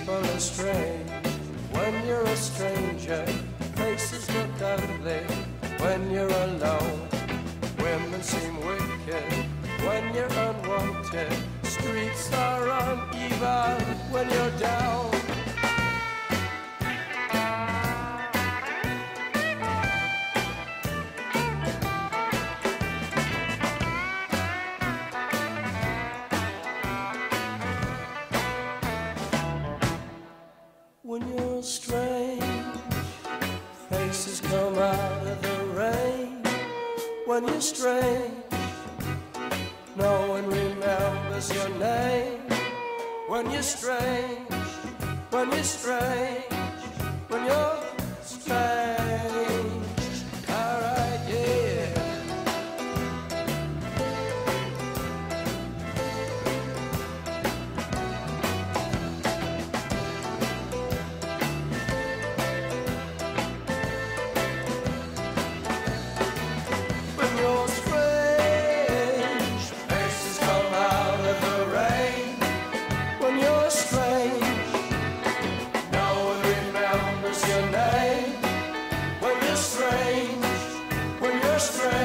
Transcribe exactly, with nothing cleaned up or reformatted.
people are strange. When you're a stranger, faces look ugly. When you're alone, women seem wicked. When you're unwanted, streets are uneven. When you're down, when you're strange, faces come out of the rain. When you're strange, no one remembers your name. When you're strange, when you're strange, when you're strange. Alright, yeah. When you're strange, faces come out of the rain. When you're strange, no one remembers your name. When you're strange, when you're strange.